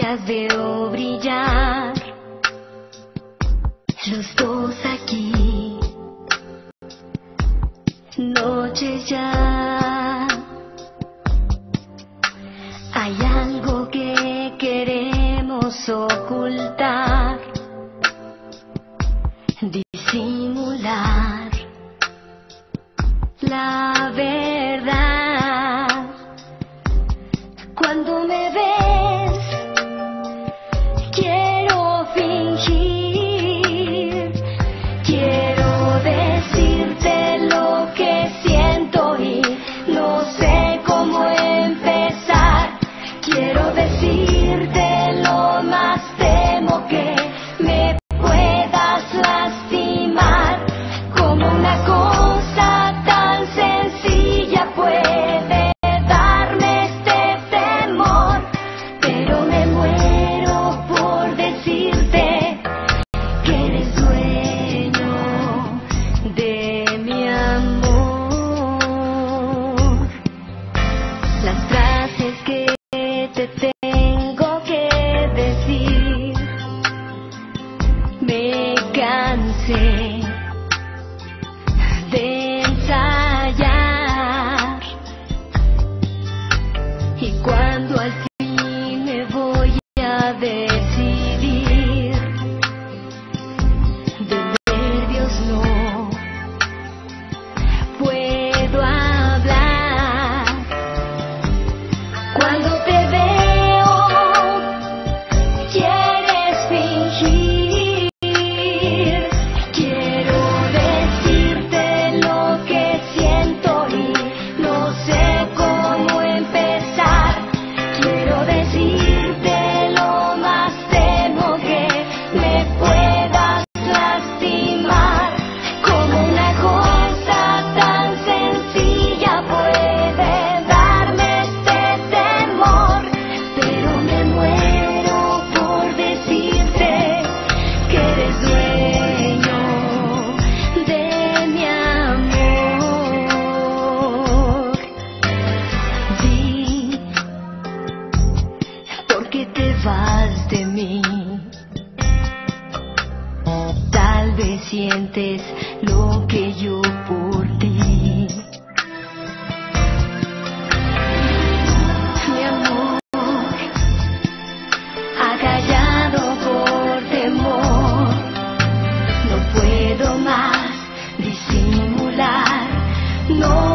las veo brillar, los dos aquí, noche ya. Hay algo que queremos ocultar, disimular la verdad. Cuando me ves, quiero fingir, quiero decirte lo que siento y no sé cómo empezar. Quiero decirte lo más temo que me puedas lastimar. Como una cosa tan sencilla puede darme este temor, pero me muero por decirte que eres dueño de mi amor. Las frases que te tengo que decir, me cansé de ensayar, y cuando al fin me voy a decidir, de nervios no puedo hablar. Cuando te veo, quieres fingir, quiero decirte lo que siento y no sé cómo empezar. Quiero decirte lo más temo que me puedas lastimar. Como una cosa tan sencilla puede darme este temor, pero me muero por decirte que eres dueño de mi amor. Di, ¿por qué te vas de mí? Tal vez sientes lo que yo por ti. Mi amor, acallado por temor, no puedo más disimular, no